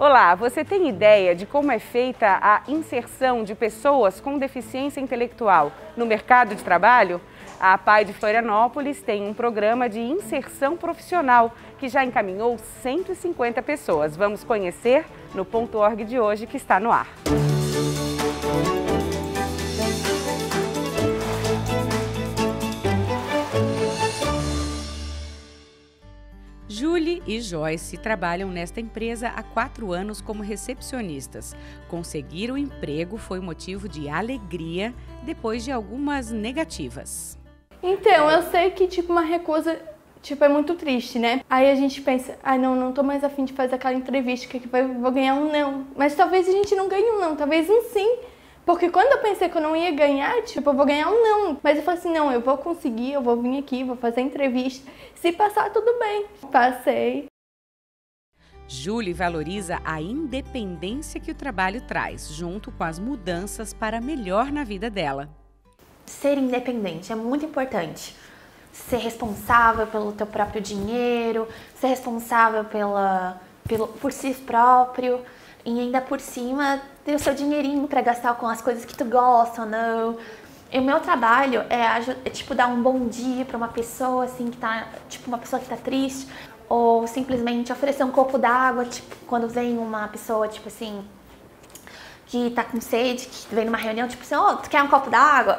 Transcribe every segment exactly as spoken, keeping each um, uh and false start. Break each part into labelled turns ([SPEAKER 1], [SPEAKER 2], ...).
[SPEAKER 1] Olá, você tem ideia de como é feita a inserção de pessoas com deficiência intelectual no mercado de trabalho? A APAE de Florianópolis tem um programa de inserção profissional que já encaminhou cento e cinquenta pessoas. Vamos conhecer no ponto org de hoje, que está no ar. Julie e Joyce trabalham nesta empresa há quatro anos como recepcionistas. Conseguir o emprego foi motivo de alegria depois de algumas negativas.
[SPEAKER 2] Então, eu sei que tipo uma recusa tipo, é muito triste, né? Aí a gente pensa, ah não, não tô mais afim de fazer aquela entrevista que eu vou ganhar um não. Mas talvez a gente não ganhe um não, talvez um sim. Porque quando eu pensei que eu não ia ganhar, tipo, eu vou ganhar um não. Mas eu falei assim, não, eu vou conseguir, eu vou vir aqui, vou fazer a entrevista. Se passar, tudo bem. Passei.
[SPEAKER 1] Julie valoriza a independência que o trabalho traz, junto com as mudanças para melhor na vida dela.
[SPEAKER 3] Ser independente é muito importante. Ser responsável pelo teu próprio dinheiro, ser responsável pela, pelo, por si próprio. E ainda por cima ter o seu dinheirinho para gastar com as coisas que tu gosta ou não. E o meu trabalho é, é tipo dar um bom dia para uma pessoa assim que tá, tipo uma pessoa que tá triste, ou simplesmente oferecer um copo d'água, tipo quando vem uma pessoa tipo assim que tá com sede, que vem numa reunião, tipo assim, oh, tu quer um copo d'água?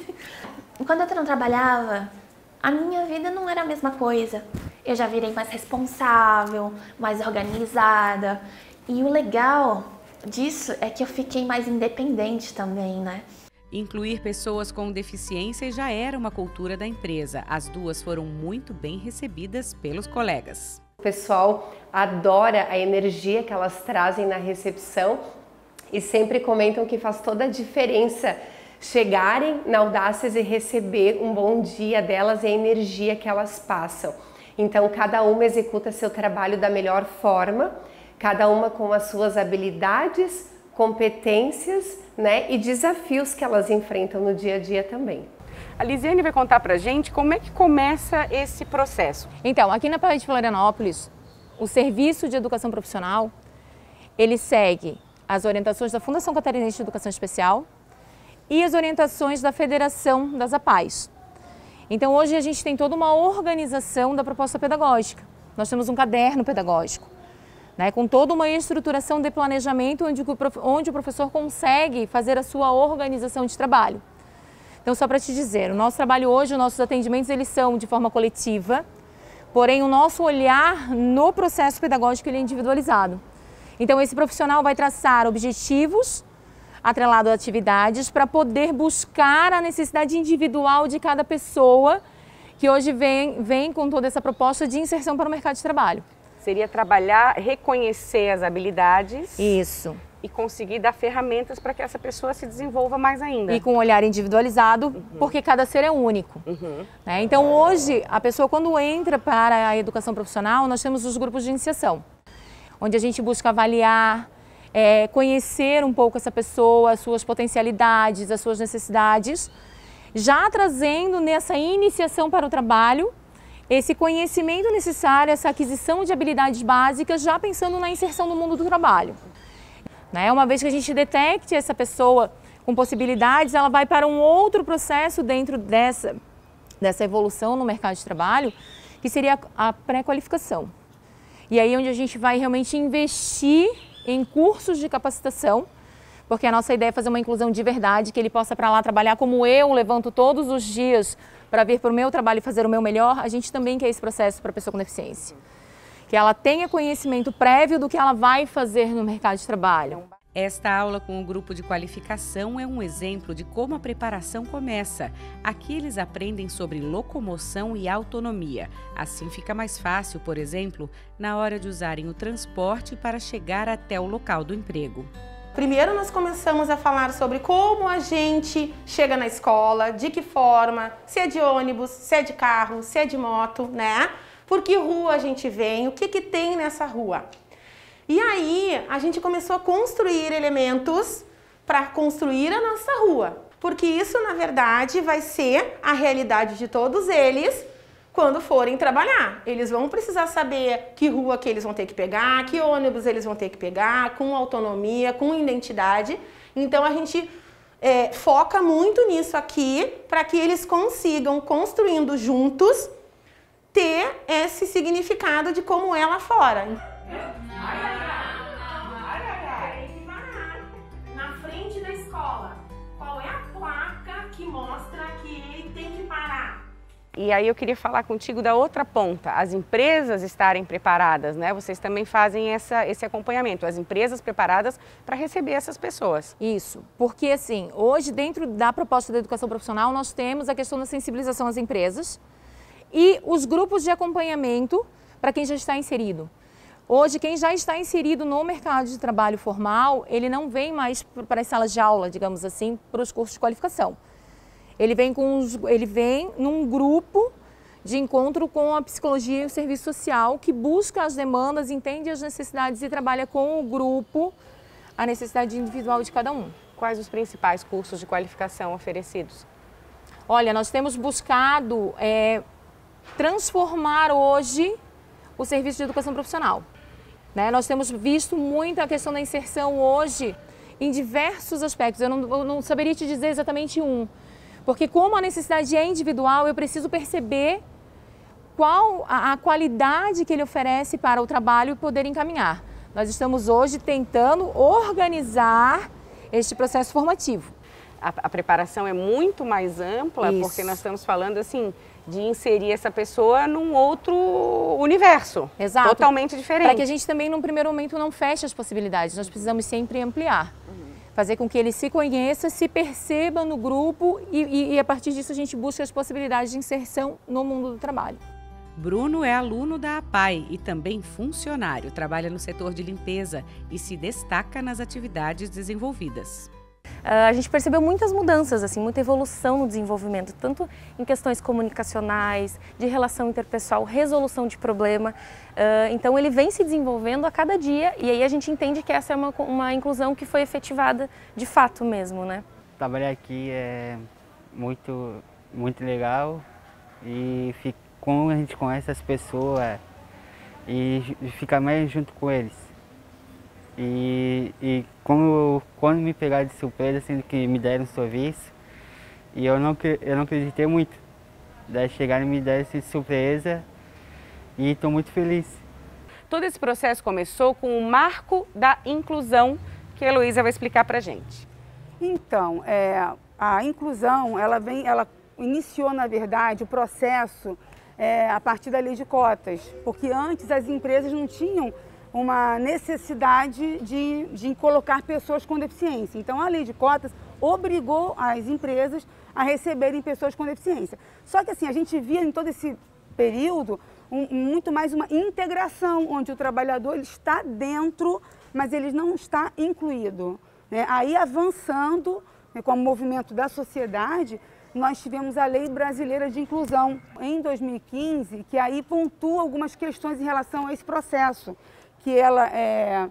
[SPEAKER 3] Quando eu não trabalhava, a minha vida não era a mesma coisa. Eu já virei mais responsável, mais organizada. E o legal disso é que eu fiquei mais independente também, né?
[SPEAKER 1] Incluir pessoas com deficiência já era uma cultura da empresa. As duas foram muito bem recebidas pelos colegas.
[SPEAKER 4] O pessoal adora a energia que elas trazem na recepção e sempre comentam que faz toda a diferença chegarem na Audácias e receber um bom dia delas e a energia que elas passam. Então, cada uma executa seu trabalho da melhor forma, cada uma com as suas habilidades, competências, né, e desafios que elas enfrentam no dia a dia também.
[SPEAKER 1] A Lisiane vai contar pra gente como é que começa esse processo.
[SPEAKER 5] Então, aqui na APAE de Florianópolis, o Serviço de Educação Profissional, ele segue as orientações da Fundação Catarinense de Educação Especial e as orientações da Federação das APAEs. Então, hoje a gente tem toda uma organização da proposta pedagógica. Nós temos um caderno pedagógico, né, com toda uma estruturação de planejamento onde o, onde o professor consegue fazer a sua organização de trabalho. Então, só para te dizer, o nosso trabalho hoje, os nossos atendimentos, eles são de forma coletiva, porém o nosso olhar no processo pedagógico ele é individualizado. Então, esse profissional vai traçar objetivos atrelado a atividades para poder buscar a necessidade individual de cada pessoa que hoje vem, vem com toda essa proposta de inserção para o mercado de trabalho.
[SPEAKER 1] Seria trabalhar, reconhecer as habilidades.
[SPEAKER 5] Isso.
[SPEAKER 1] E conseguir dar ferramentas para que essa pessoa se desenvolva mais ainda.
[SPEAKER 5] E com um olhar individualizado, uhum. Porque cada ser é único.
[SPEAKER 1] Uhum.
[SPEAKER 5] Né? Então hoje, a pessoa quando entra para a educação profissional, nós temos os grupos de iniciação, onde a gente busca avaliar, é, conhecer um pouco essa pessoa, as suas potencialidades, as suas necessidades, já trazendo nessa iniciação para o trabalho, esse conhecimento necessário, essa aquisição de habilidades básicas, já pensando na inserção no mundo do trabalho. Né? Uma vez que a gente detecte essa pessoa com possibilidades, ela vai para um outro processo dentro dessa, dessa evolução no mercado de trabalho, que seria a pré-qualificação. E aí onde a gente vai realmente investir em cursos de capacitação, porque a nossa ideia é fazer uma inclusão de verdade, que ele possa para lá trabalhar como eu levanto todos os dias para vir para o meu trabalho e fazer o meu melhor. A gente também quer esse processo para a pessoa com deficiência. Que ela tenha conhecimento prévio do que ela vai fazer no mercado de trabalho.
[SPEAKER 1] Esta aula com o grupo de qualificação é um exemplo de como a preparação começa. Aqui eles aprendem sobre locomoção e autonomia. Assim fica mais fácil, por exemplo, na hora de usarem o transporte para chegar até o local do emprego.
[SPEAKER 6] Primeiro nós começamos a falar sobre como a gente chega na escola, de que forma, se é de ônibus, se é de carro, se é de moto, né? Por que rua a gente vem, o que que tem nessa rua. E aí a gente começou a construir elementos para construir a nossa rua. Porque isso, na verdade, vai ser a realidade de todos eles quando forem trabalhar. Eles vão precisar saber que rua que eles vão ter que pegar, que ônibus eles vão ter que pegar, com autonomia, com identidade. Então a gente é, foca muito nisso aqui para que eles consigam, construindo juntos, ter esse significado de como é lá fora. Na frente da escola, qual é a placa que mostra que ele tem que parar?
[SPEAKER 1] E aí eu queria falar contigo da outra ponta, as empresas estarem preparadas, né? Vocês também fazem essa, esse acompanhamento, as empresas preparadas para receber essas pessoas.
[SPEAKER 5] Isso, porque assim, hoje dentro da proposta da educação profissional nós temos a questão da sensibilização às empresas e os grupos de acompanhamento para quem já está inserido. Hoje, quem já está inserido no mercado de trabalho formal, ele não vem mais para as salas de aula, digamos assim, para os cursos de qualificação. Ele vem, com os, ele vem num grupo de encontro com a psicologia e o serviço social que busca as demandas, entende as necessidades e trabalha com o grupo a necessidade individual de cada um.
[SPEAKER 1] Quais os principais cursos de qualificação oferecidos?
[SPEAKER 5] Olha, nós temos buscado é, transformar hoje o serviço de educação profissional. Né? Nós temos visto muito a questão da inserção hoje em diversos aspectos. Eu não, eu não saberia te dizer exatamente um. Porque como a necessidade é individual, eu preciso perceber qual a, a qualidade que ele oferece para o trabalho e poder encaminhar. Nós estamos hoje tentando organizar este processo formativo.
[SPEAKER 1] A, a preparação é muito mais ampla,
[SPEAKER 5] Isso.
[SPEAKER 1] porque nós estamos falando assim de inserir essa pessoa num outro universo,
[SPEAKER 5] Exato.
[SPEAKER 1] Totalmente diferente.
[SPEAKER 5] Para que a gente também, num primeiro momento, não feche as possibilidades. Nós precisamos sempre ampliar. Fazer com que ele se conheça, se perceba no grupo e, e, e a partir disso a gente busca as possibilidades de inserção no mundo do trabalho.
[SPEAKER 7] Bruno é aluno da A P A I e também funcionário, trabalha no setor de limpeza e se destaca nas atividades desenvolvidas.
[SPEAKER 8] Uh, a gente percebeu muitas mudanças, assim, muita evolução no desenvolvimento, tanto em questões comunicacionais, de relação interpessoal, resolução de problema. Uh, então ele vem se desenvolvendo a cada dia e aí a gente entende que essa é uma, uma inclusão que foi efetivada de fato mesmo, né?
[SPEAKER 9] Trabalhar aqui é muito, muito legal e fica, como a gente conhece as pessoas e fica mais junto com eles. E, e como, quando me pegaram de surpresa, sendo que me deram um serviço, e eu não, eu não acreditei muito. Daí chegaram e me deram essa surpresa e estou muito feliz.
[SPEAKER 1] Todo esse processo começou com o marco da inclusão, que a Heloísa vai explicar para a gente.
[SPEAKER 10] Então, é, a inclusão, ela, vem, ela iniciou, na verdade, o processo é, a partir da lei de cotas, porque antes as empresas não tinham uma necessidade de, de colocar pessoas com deficiência. Então, a lei de cotas obrigou as empresas a receberem pessoas com deficiência. Só que assim, a gente via em todo esse período um, muito mais uma integração, onde o trabalhador ele está dentro, mas ele não está incluído. Né? Aí, avançando, né, com o movimento da sociedade, nós tivemos a Lei Brasileira de Inclusão, em dois mil e quinze, que aí pontua algumas questões em relação a esse processo, que ela é,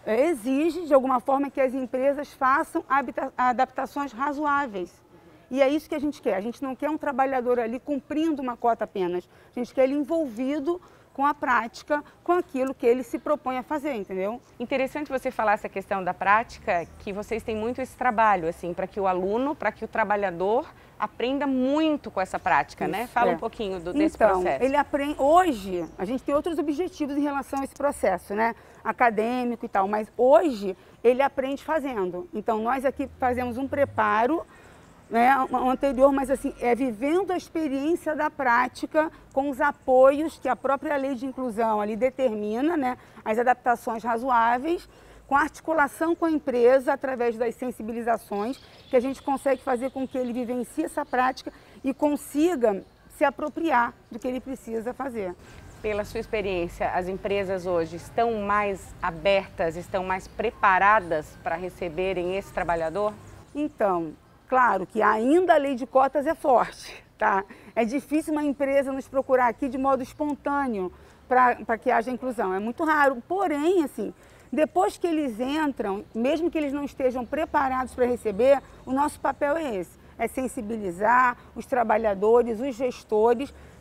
[SPEAKER 10] exige, de alguma forma, que as empresas façam adaptações razoáveis. E é isso que a gente quer. A gente não quer um trabalhador ali cumprindo uma cota apenas. A gente quer ele envolvido com a prática, com aquilo que ele se propõe a fazer, entendeu?
[SPEAKER 1] Interessante você falar essa questão da prática, que vocês têm muito esse trabalho, assim, para que o aluno, para que o trabalhador aprenda muito com essa prática, isso, né? Fala é. um pouquinho do, desse
[SPEAKER 10] então,
[SPEAKER 1] processo.
[SPEAKER 10] Ele aprende, hoje, a gente tem outros objetivos em relação a esse processo, né? Acadêmico e tal, mas hoje ele aprende fazendo. Então, nós aqui fazemos um preparo, né, o anterior, mas assim, é vivendo a experiência da prática com os apoios que a própria lei de inclusão ali determina, né, as adaptações razoáveis, com articulação com a empresa através das sensibilizações, que a gente consegue fazer com que ele vivencie essa prática e consiga se apropriar do que ele precisa fazer.
[SPEAKER 1] Pela sua experiência, as empresas hoje estão mais abertas, estão mais preparadas para receberem esse trabalhador?
[SPEAKER 10] Então, claro que ainda a lei de cotas é forte, tá? É difícil uma empresa nos procurar aqui de modo espontâneo para que haja inclusão, é muito raro. Porém, assim, depois que eles entram, mesmo que eles não estejam preparados para receber, o nosso papel é esse, é sensibilizar os trabalhadores, os gestores,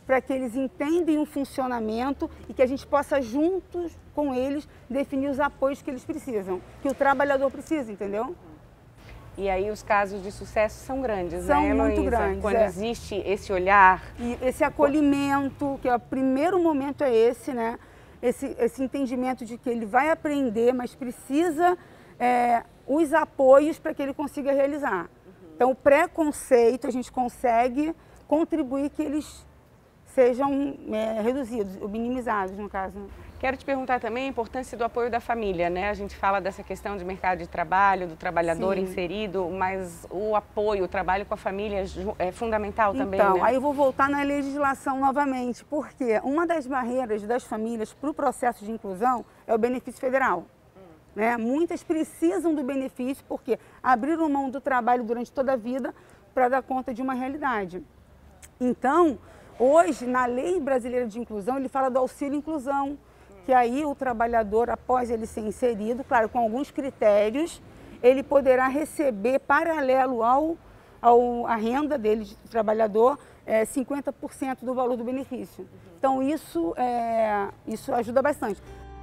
[SPEAKER 10] para que eles entendam o funcionamento e que a gente possa juntos com eles definir os apoios que eles precisam, que o trabalhador precisa, entendeu?
[SPEAKER 1] E aí os casos de sucesso são grandes,
[SPEAKER 10] são
[SPEAKER 1] né, Heloísa?
[SPEAKER 10] muito grandes.
[SPEAKER 1] Quando
[SPEAKER 10] é.
[SPEAKER 1] existe esse olhar.
[SPEAKER 10] E esse acolhimento, que é o primeiro momento é esse, né? Esse, esse entendimento de que ele vai aprender, mas precisa é, os apoios para que ele consiga realizar. Então o preconceito a gente consegue contribuir que eles sejam é, reduzidos, ou minimizados no caso.
[SPEAKER 1] Quero te perguntar também a importância do apoio da família, né? A gente fala dessa questão de mercado de trabalho, do trabalhador Sim. inserido, mas o apoio, o trabalho com a família é fundamental também,
[SPEAKER 10] Então,
[SPEAKER 1] né?
[SPEAKER 10] aí eu vou voltar na legislação novamente, porque uma das barreiras das famílias para o processo de inclusão é o benefício federal. Hum. Né? Muitas precisam do benefício porque abriram mão do trabalho durante toda a vida para dar conta de uma realidade. Então, hoje, na Lei Brasileira de Inclusão, ele fala do auxílio inclusão, que aí o trabalhador, após ele ser inserido, claro, com alguns critérios, ele poderá receber, paralelo ao, ao a renda dele de trabalhador, é, cinquenta por cento do valor do benefício. Então isso, é, isso ajuda bastante.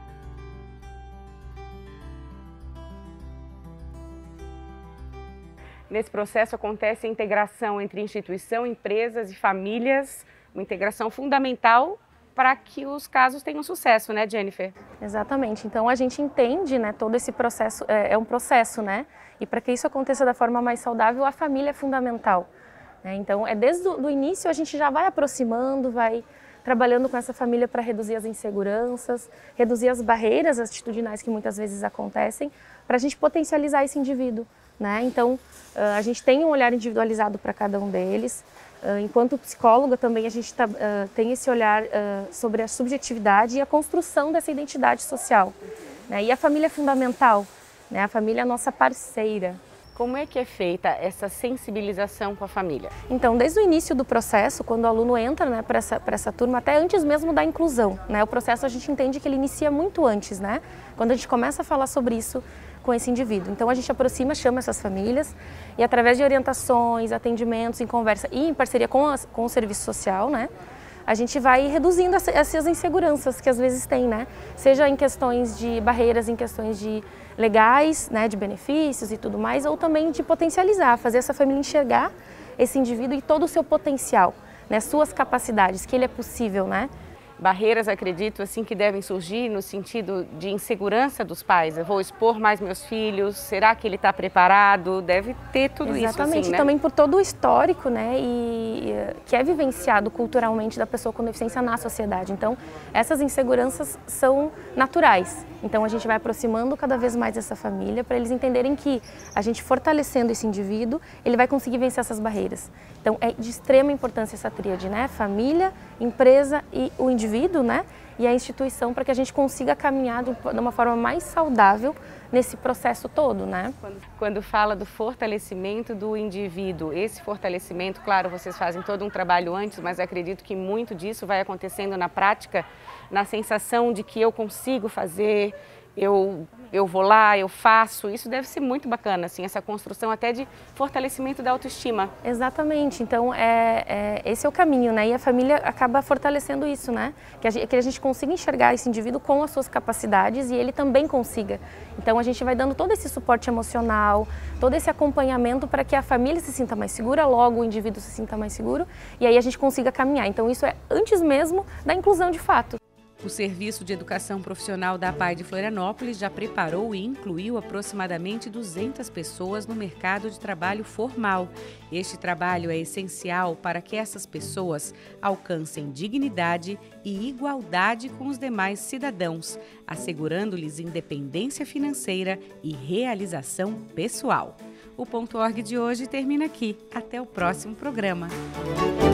[SPEAKER 1] Nesse processo acontece a integração entre instituição, empresas e famílias, uma integração fundamental para que os casos tenham sucesso, né, Jennifer?
[SPEAKER 8] Exatamente. Então a gente entende, né, todo esse processo, é, é um processo, né? E para que isso aconteça da forma mais saudável, a família é fundamental. Né? Então é desde o do início a gente já vai aproximando, vai trabalhando com essa família para reduzir as inseguranças, reduzir as barreiras atitudinais que muitas vezes acontecem, para a gente potencializar esse indivíduo. Né? Então a gente tem um olhar individualizado para cada um deles. Enquanto psicóloga também a gente tá, uh, tem esse olhar uh, sobre a subjetividade e a construção dessa identidade social. Né? E a família é fundamental, né? A família é a nossa parceira.
[SPEAKER 1] Como é que é feita essa sensibilização com a família?
[SPEAKER 8] Então, desde o início do processo, quando o aluno entra, né, para essa, para essa turma, até antes mesmo da inclusão, né? O processo a gente entende que ele inicia muito antes, né? Quando a gente começa a falar sobre isso com esse indivíduo. Então a gente aproxima, chama essas famílias e através de orientações, atendimentos, em conversa e em parceria com, as, com o serviço social, né, a gente vai reduzindo essas inseguranças que às vezes tem, né, seja em questões de barreiras, em questões de legais, né, de benefícios e tudo mais, ou também de potencializar, fazer essa família enxergar esse indivíduo e todo o seu potencial, né, suas capacidades, que ele é possível, né.
[SPEAKER 1] Barreiras, acredito, assim, que devem surgir no sentido de insegurança dos pais. Eu vou expor mais meus filhos, será que ele está preparado? Deve ter tudo
[SPEAKER 8] Exatamente.
[SPEAKER 1] isso, assim,
[SPEAKER 8] e
[SPEAKER 1] né?
[SPEAKER 8] também por todo o histórico, né, e que é vivenciado culturalmente da pessoa com deficiência na sociedade. Então, essas inseguranças são naturais. Então, a gente vai aproximando cada vez mais essa família para eles entenderem que a gente fortalecendo esse indivíduo, ele vai conseguir vencer essas barreiras. Então, é de extrema importância essa tríade, né? Família, empresa e o indivíduo, né? E a instituição, para que a gente consiga caminhar de uma forma mais saudável nesse processo todo, né?
[SPEAKER 1] Quando, quando fala do fortalecimento do indivíduo, esse fortalecimento, claro, vocês fazem todo um trabalho antes, mas acredito que muito disso vai acontecendo na prática, na sensação de que eu consigo fazer, eu, eu vou lá, eu faço. Isso deve ser muito bacana, assim, essa construção até de fortalecimento da autoestima.
[SPEAKER 8] Exatamente. Então, é, é, esse é o caminho, né? E a família acaba fortalecendo isso, né? Que a, gente, que a gente consiga enxergar esse indivíduo com as suas capacidades e ele também consiga. Então, a gente vai dando todo esse suporte emocional, todo esse acompanhamento para que a família se sinta mais segura, logo o indivíduo se sinta mais seguro e aí a gente consiga caminhar. Então, isso é antes mesmo da inclusão de fato.
[SPEAKER 7] O Serviço de Educação Profissional da APAE de Florianópolis já preparou e incluiu aproximadamente duzentas pessoas no mercado de trabalho formal. Este trabalho é essencial para que essas pessoas alcancem dignidade e igualdade com os demais cidadãos, assegurando-lhes independência financeira e realização pessoal. O Ponto Org de hoje termina aqui. Até o próximo programa.